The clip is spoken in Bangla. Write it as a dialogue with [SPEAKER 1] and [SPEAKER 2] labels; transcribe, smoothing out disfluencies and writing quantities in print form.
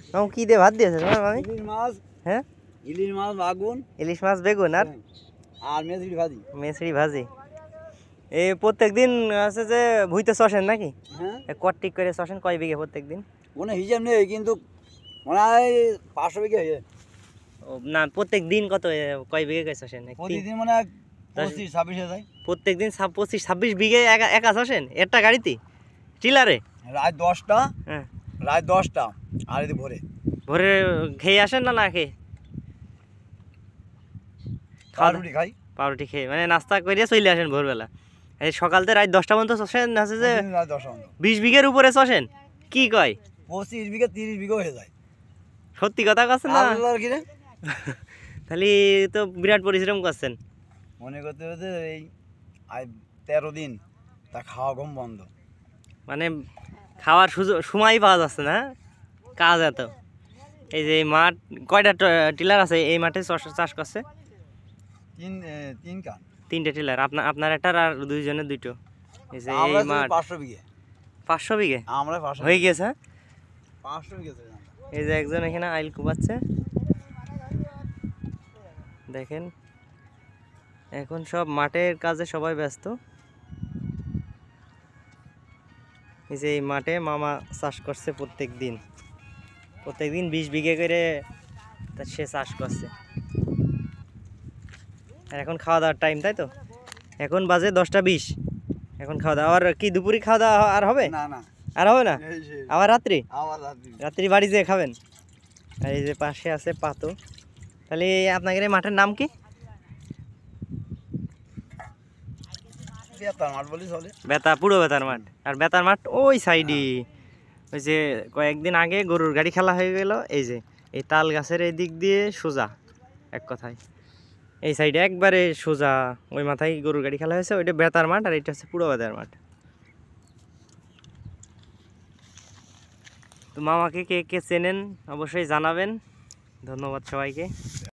[SPEAKER 1] কি দিয়ে ভাত দিয়েছে তোমার মামি?
[SPEAKER 2] ইলিশ মাছ।
[SPEAKER 1] হ্যাঁ,
[SPEAKER 2] ইলিশ মাছ বাগুন,
[SPEAKER 1] ইলিশ মাছ বেগুন
[SPEAKER 2] আর মেথি ভাজি।
[SPEAKER 1] মেসরি ভাজি। এই প্রত্যেকদিন আছে যে ভুইতে চষেন নাকি?
[SPEAKER 2] হ্যাঁ,
[SPEAKER 1] কট্টিক করে চষেন কয় বিঘে প্রত্যেকদিন?
[SPEAKER 2] কোনো হিসাব নেই, কিন্তু মনে হয় 500 বিঘে হয়ে।
[SPEAKER 1] না, প্রত্যেক দিন কত কয় বিঘে করে চষেন?
[SPEAKER 2] প্রতিদিন মানে 25-26 হয়ে যায়।
[SPEAKER 1] প্রত্যেকদিন 25-26 বিঘে একা চষেন একটা গাড়িতে টিলারে?
[SPEAKER 2] রাত 10টা,
[SPEAKER 1] হ্যাঁ,
[SPEAKER 2] রাত 10টা আর এদিকে ভোরে।
[SPEAKER 1] ভোরে খেয়ে আসেন না খেয়ে?
[SPEAKER 2] পাউরুটি খাই।
[SPEAKER 1] পাউরুটি খেয়ে মানে নাস্তা করে চলে আসেন ভোরবেলা? এই সকালতে রাত 10টা পর্যন্ত চষেন? আছে যে
[SPEAKER 2] প্রতিদিন রাত 10টা পর্যন্ত।
[SPEAKER 1] 20 বিঘের উপরে চষেন? কি কয়?
[SPEAKER 2] 25 বিঘে 30 বিঘে হয়ে যায়।
[SPEAKER 1] সত্যি কথা করছেন না?
[SPEAKER 2] আল্লাহর কি রে?
[SPEAKER 1] তাহলে তো বিরাট পরিশ্রম করছেন।
[SPEAKER 2] মনে করতে হচ্ছে এই 13 দিন তা খাওয়া ঘুম বন্ধ।
[SPEAKER 1] মানে খাওয়ার সময় পাওয়া যাচ্ছে না, কাজ এত। এই যে মাঠ কয়টা টিলার আছে এই মাঠে চাষ করছে?
[SPEAKER 2] তিন কান।
[SPEAKER 1] 3টে টিলার, আপনার একটা আর দুইজনের দুইটো। এই যে
[SPEAKER 2] আমরা
[SPEAKER 1] এই মাঠ
[SPEAKER 2] 500 বিঘে।
[SPEAKER 1] 500 বিঘে
[SPEAKER 2] আমরা 500
[SPEAKER 1] হয়ে গেছে।
[SPEAKER 2] 500 বিঘে।
[SPEAKER 1] এই যে একজন এখানে আইল কুপাচ্ছে দেখেন। এখন সব মাঠের কাজে সবাই ব্যস্ত। এই যে এই মাঠে মামা চাষ করছে প্রত্যেক দিন 20 বিঘে করে সে চাষ করছে। আর এখন খাওয়া দাওয়ার টাইম, তাই তো? এখন বাজে 10টা 20। এখন খাওয়া দাওয়া আর কি দুপুরে খাওয়া দাওয়া আর হবে?
[SPEAKER 2] না না,
[SPEAKER 1] আর হবে না? আবার রাত্রি?
[SPEAKER 2] আবার
[SPEAKER 1] রাত্রি বাড়ি যেয়ে খাবেন? আর এই যে পাশে আছে পাতো। তাহলে আপনাদের এই মাঠের নাম কি?
[SPEAKER 2] বেতার মাঠ বলি চলে।
[SPEAKER 1] পুরো বেতার মাঠ। আর বেতার মাঠ ওই সাইডে। ওই যে কয়েকদিন আগে গরুর গাড়ি খেলা হয়ে গেল, এই যে এই তাল গাছের এই দিক দিয়ে সোজা, এক কথায় এই সাইডে একবারে সোজা ওই মাথায় গরুর গাড়ি খেলা হয়েছে। ওইটা বেতার মাঠ আর এটা হচ্ছে পুরো বেতার মাঠ। তো মামাকে কে কে চেনেন অবশ্যই জানাবেন। ধন্যবাদ সবাইকে।